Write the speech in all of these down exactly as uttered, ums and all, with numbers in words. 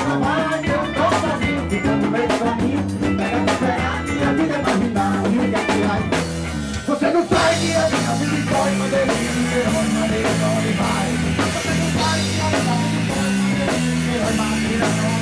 não vai, eu tô sozinho, ficando no meio do caminho. Pega pra esperar, minha vida é marginal. E o que é que vai? Você não sai que a minha vida escolhe, madeirinha, mineira, madeira, onde vai? Você não sai que a minha vida escolhe, madeirinha, mineira, madeira, onde vai?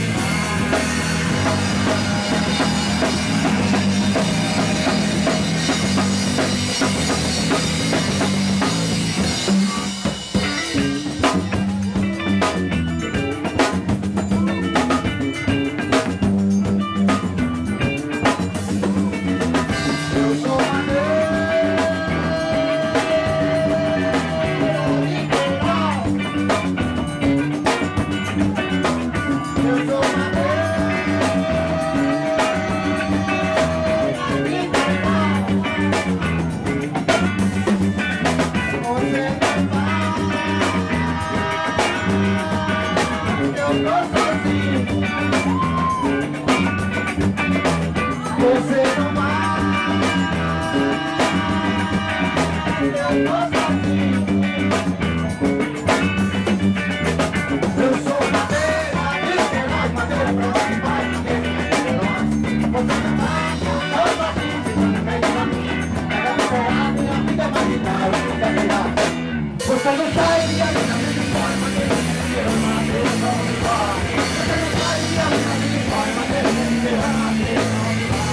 Você não sai de a minha vida embora, madeira, mineira, madeira, onde vai? Você não sai de a minha vida embora, madeira, mineira, madeira, onde vai?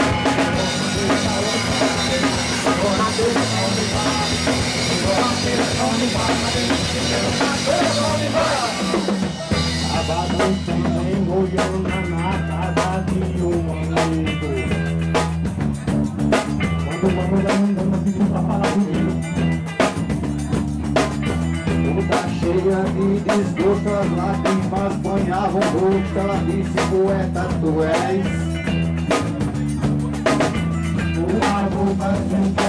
Madeira, onde vai? Madeira, onde vai? Madeira, mineira, madeira, onde vai? Sábado também Goiânia na casa de um amigo. Quando uma mulher andando pedindo pra falar comigo, toda cheia de desgosto, as lágrimas banhavam o rosto. Ela disse: poeta, tu és uma boca sem